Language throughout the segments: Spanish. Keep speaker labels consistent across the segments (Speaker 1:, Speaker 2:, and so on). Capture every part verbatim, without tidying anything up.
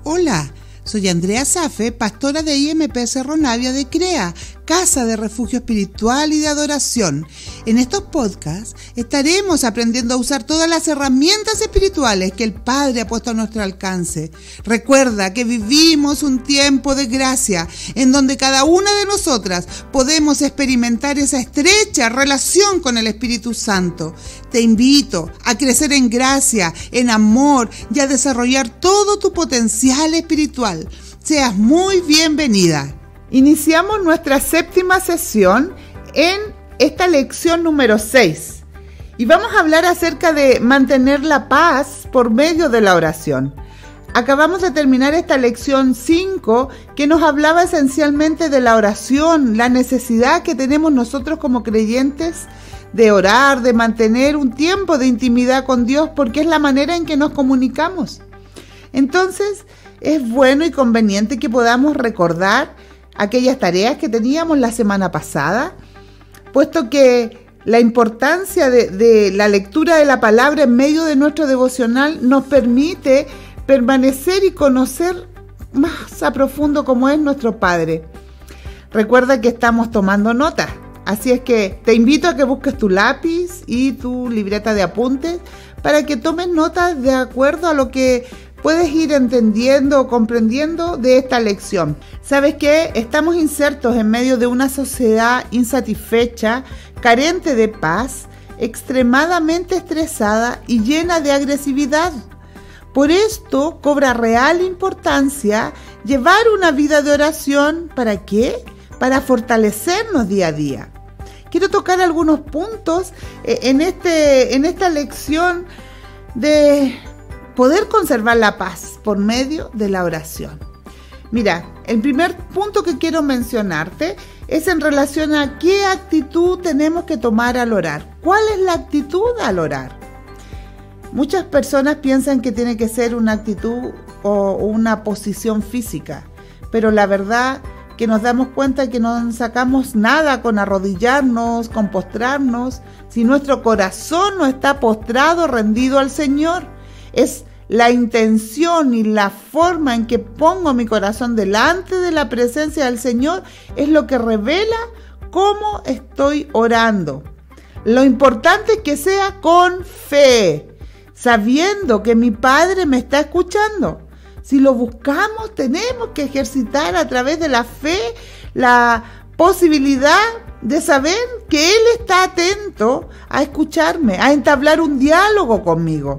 Speaker 1: Hola, soy Andrea Safe, pastora de I M P Cerro Navia de CREA, Casa de Refugio Espiritual y de Adoración. En estos podcasts estaremos aprendiendo a usar todas las herramientas espirituales que el Padre ha puesto a nuestro alcance. Recuerda que vivimos un tiempo de gracia en donde cada una de nosotras podemos experimentar esa estrecha relación con el Espíritu Santo. Te invito a crecer en gracia, en amor y a desarrollar todo tu potencial espiritual. Seas muy bienvenida.
Speaker 2: Iniciamos nuestra séptima sesión en esta lección número seis y vamos a hablar acerca de mantener la paz por medio de la oración. Acabamos de terminar esta lección cinco que nos hablaba esencialmente de la oración, la necesidad que tenemos nosotros como creyentes de orar, de mantener un tiempo de intimidad con Dios, porque es la manera en que nos comunicamos. Entonces, es bueno y conveniente que podamos recordar aquellas tareas que teníamos la semana pasada, puesto que la importancia de, de la lectura de la palabra en medio de nuestro devocional nos permite permanecer y conocer más a profundo cómo es nuestro Padre. Recuerda que estamos tomando notas, así es que te invito a que busques tu lápiz y tu libreta de apuntes para que tomes notas de acuerdo a lo que puedes ir entendiendo o comprendiendo de esta lección. ¿Sabes qué? Estamos insertos en medio de una sociedad insatisfecha, carente de paz, extremadamente estresada y llena de agresividad. Por esto cobra real importancia llevar una vida de oración. ¿Para qué? Para fortalecernos día a día. Quiero tocar algunos puntos en, este, en esta lección de poder conservar la paz por medio de la oración. Mira, el primer punto que quiero mencionarte es en relación a qué actitud tenemos que tomar al orar. ¿Cuál es la actitud al orar? Muchas personas piensan que tiene que ser una actitud o una posición física, pero la verdad que nos damos cuenta que no sacamos nada con arrodillarnos, con postrarnos, si nuestro corazón no está postrado, rendido al Señor. Es la intención y la forma en que pongo mi corazón delante de la presencia del Señor es lo que revela cómo estoy orando. Lo importante es que sea con fe, sabiendo que mi Padre me está escuchando. Si lo buscamos, tenemos que ejercitar a través de la fe la posibilidad de saber que Él está atento a escucharme, a entablar un diálogo conmigo.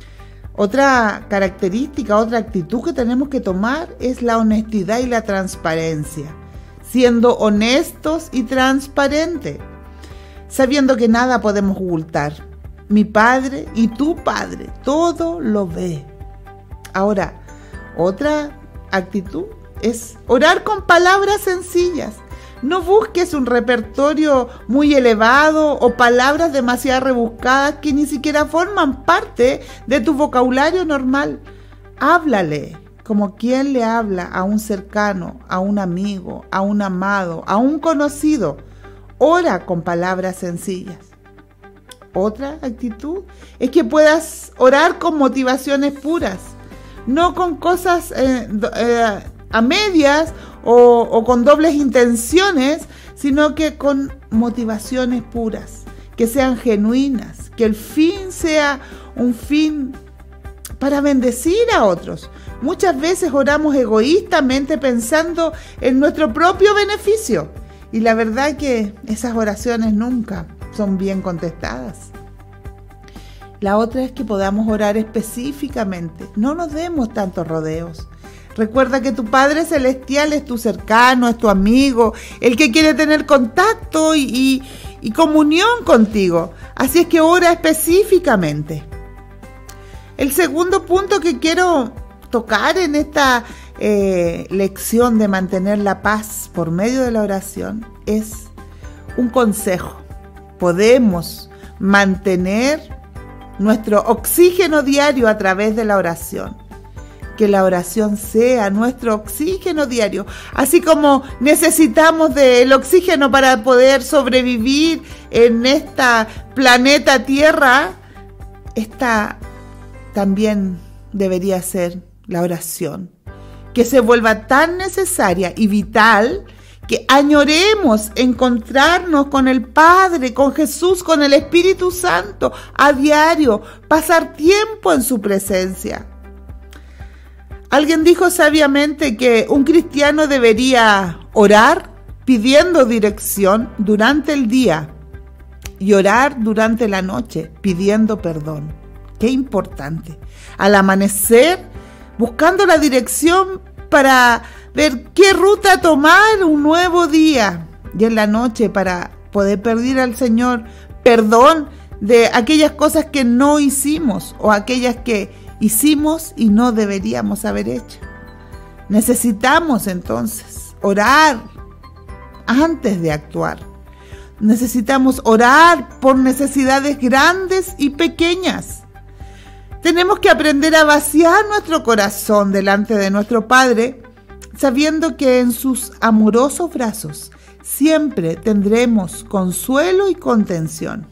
Speaker 2: Otra característica, otra actitud que tenemos que tomar es la honestidad y la transparencia, siendo honestos y transparentes, sabiendo que nada podemos ocultar. Mi Padre y tu Padre todo lo ve. Ahora, otra actitud es orar con palabras sencillas. No busques un repertorio muy elevado o palabras demasiado rebuscadas que ni siquiera forman parte de tu vocabulario normal. Háblale como quien le habla a un cercano, a un amigo, a un amado, a un conocido. Ora con palabras sencillas. Otra actitud es que puedas orar con motivaciones puras, no con cosas eh, eh, a medias o, o con dobles intenciones, sino que con motivaciones puras, que sean genuinas, que el fin sea un fin para bendecir a otros. Muchas veces oramos egoístamente pensando en nuestro propio beneficio y la verdad que esas oraciones nunca son bien contestadas. La otra es que podamos orar específicamente, no nos demos tantos rodeos. Recuerda que tu Padre Celestial es tu cercano, es tu amigo, el que quiere tener contacto y, y, y comunión contigo. Así es que ora específicamente. El segundo punto que quiero tocar en esta eh, lección de mantener la paz por medio de la oración es un consejo. Podemos mantener nuestro oxígeno diario a través de la oración. Que la oración sea nuestro oxígeno diario, así como necesitamos del oxígeno para poder sobrevivir en esta planeta Tierra. Esta también debería ser la oración. que se vuelva tan necesaria y vital que añoremos encontrarnos con el Padre, con Jesús, con el Espíritu Santo a diario, pasar tiempo en su presencia. Alguien dijo sabiamente que un cristiano debería orar pidiendo dirección durante el día y orar durante la noche pidiendo perdón. Qué importante. Al amanecer, buscando la dirección para ver qué ruta tomar un nuevo día. Y en la noche para poder pedir al Señor perdón de aquellas cosas que no hicimos o aquellas que hicimos y no deberíamos haber hecho. Necesitamos entonces orar antes de actuar. Necesitamos orar por necesidades grandes y pequeñas. Tenemos que aprender a vaciar nuestro corazón delante de nuestro Padre, sabiendo que en sus amorosos brazos siempre tendremos consuelo y contención.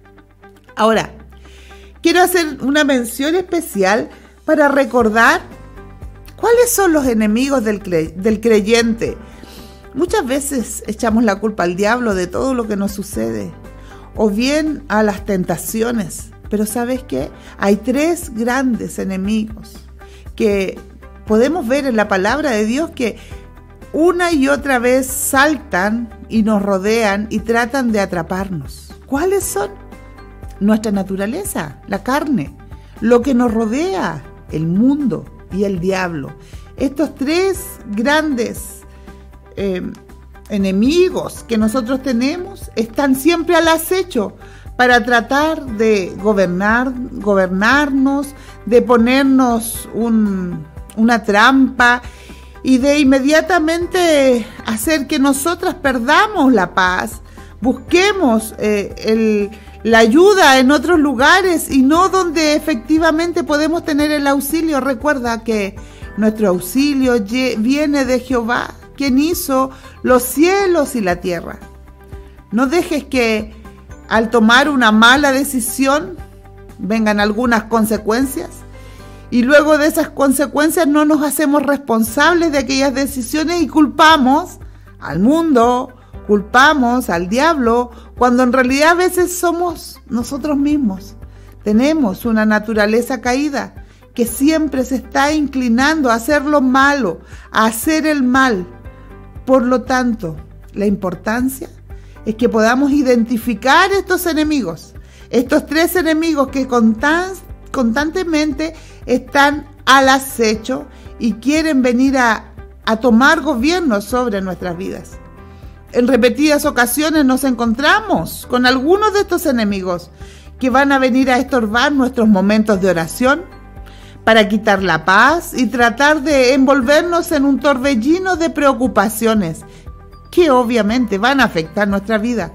Speaker 2: Ahora, quiero hacer una mención especial para recordar cuáles son los enemigos del, cre- del creyente. Muchas veces echamos la culpa al diablo de todo lo que nos sucede, o bien a las tentaciones. Pero ¿sabes qué? Hay tres grandes enemigos que podemos ver en la palabra de Dios que una y otra vez saltan y nos rodean y tratan de atraparnos. ¿Cuáles son? Nuestra naturaleza, la carne, lo que nos rodea, el mundo y el diablo. Estos tres grandes eh, enemigos que nosotros tenemos están siempre al acecho para tratar de gobernar, gobernarnos, de ponernos un, una trampa y de inmediatamente hacer que nosotras perdamos la paz, busquemos eh, el, la ayuda en otros lugares y no donde efectivamente podemos tener el auxilio. Recuerda que nuestro auxilio viene de Jehová, quien hizo los cielos y la tierra. No dejes que al tomar una mala decisión vengan algunas consecuencias y luego de esas consecuencias no nos hacemos responsables de aquellas decisiones y culpamos al mundo, culpamos al diablo, cuando en realidad a veces somos nosotros mismos. Tenemos una naturaleza caída que siempre se está inclinando a hacer lo malo, a hacer el mal. Por lo tanto, la importancia es que podamos identificar estos enemigos, estos tres enemigos que constan- constantemente están al acecho y quieren venir a, a tomar gobierno sobre nuestras vidas. En repetidas ocasiones nos encontramos con algunos de estos enemigos que van a venir a estorbar nuestros momentos de oración para quitar la paz y tratar de envolvernos en un torbellino de preocupaciones que obviamente van a afectar nuestra vida.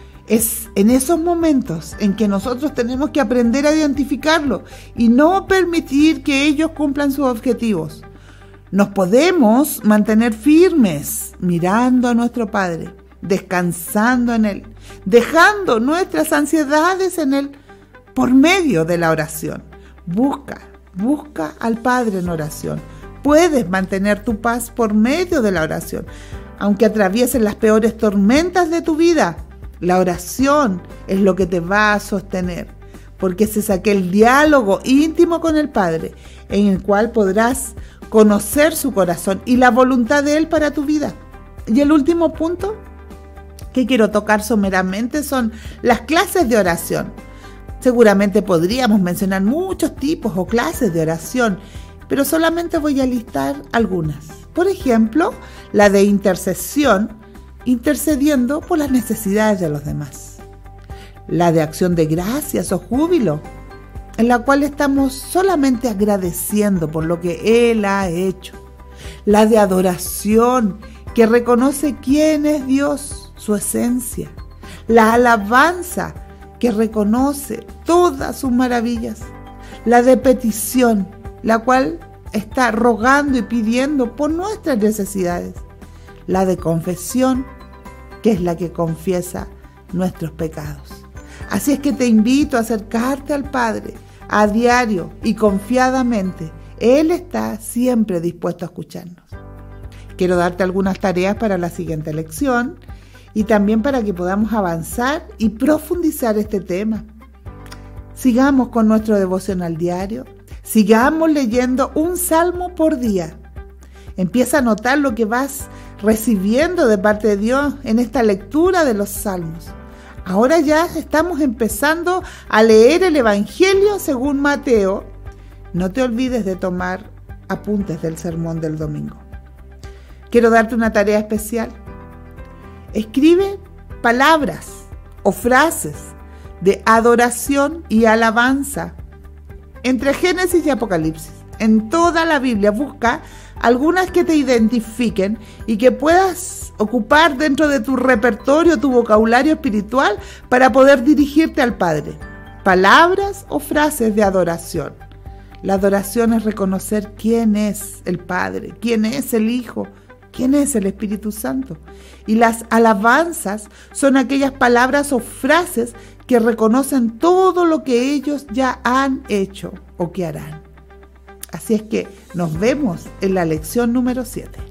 Speaker 2: Es en esos momentos en que nosotros tenemos que aprender a identificarlo y no permitir que ellos cumplan sus objetivos. Nos podemos mantener firmes mirando a nuestro Padre, descansando en Él, dejando nuestras ansiedades en Él por medio de la oración. Busca, busca al Padre en oración. Puedes mantener tu paz por medio de la oración. Aunque atravieses las peores tormentas de tu vida, la oración es lo que te va a sostener, porque ese es aquel diálogo íntimo con el Padre, en el cual podrás conocer su corazón y la voluntad de Él para tu vida. Y el último punto que quiero tocar someramente son las clases de oración. Seguramente podríamos mencionar muchos tipos o clases de oración, pero solamente voy a listar algunas. Por ejemplo, la de intercesión, intercediendo por las necesidades de los demás. La de acción de gracias o júbilo, en la cual estamos solamente agradeciendo por lo que Él ha hecho. La de adoración, que reconoce quién es Dios, su esencia. La alabanza, que reconoce todas sus maravillas. La de petición, la cual está rogando y pidiendo por nuestras necesidades. La de confesión, que es la que confiesa nuestros pecados. Así es que te invito a acercarte al Padre a diario y confiadamente, Él está siempre dispuesto a escucharnos. Quiero darte algunas tareas para la siguiente lección y también para que podamos avanzar y profundizar este tema. Sigamos con nuestro devocional diario. Sigamos leyendo un salmo por día. Empieza a notar lo que vas recibiendo de parte de Dios en esta lectura de los salmos. Ahora ya estamos empezando a leer el Evangelio según Mateo. No te olvides de tomar apuntes del sermón del domingo. Quiero darte una tarea especial. Escribe palabras o frases de adoración y alabanza entre Génesis y Apocalipsis. En toda la Biblia busca algunas que te identifiquen y que puedas ocupar dentro de tu repertorio, tu vocabulario espiritual para poder dirigirte al Padre. Palabras o frases de adoración. La adoración es reconocer quién es el Padre, quién es el Hijo, quién es el Espíritu Santo. Y las alabanzas son aquellas palabras o frases que reconocen todo lo que ellos ya han hecho o que harán. Así es que nos vemos en la lección número siete.